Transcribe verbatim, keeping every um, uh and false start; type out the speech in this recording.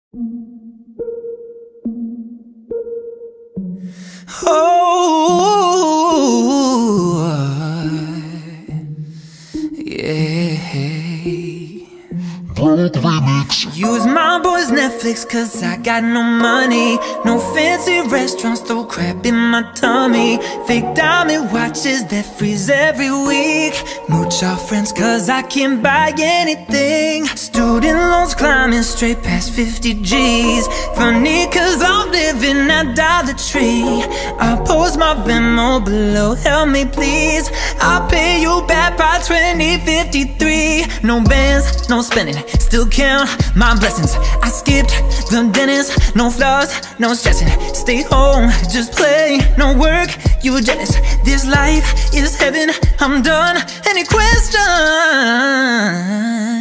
Oh, yeah. Use my boy's Netflix cause I got no money. No fancy restaurants, throw crap in my tummy. Fake diamond watches that freeze every week. Mooch off friends cause I can't buy anything. Student loans climbing straight past fifty G's. Funny cause I'm living at Dollar Tree. I'll post my Venmo below, help me please. I'll pay you back by twenty fifty-three. No bands, no spending, still count my blessings. I skipped the dentist, no flaws, no stressing. Stay home, just play, no work, you were jealous. This life is heaven, I'm done. Any questions?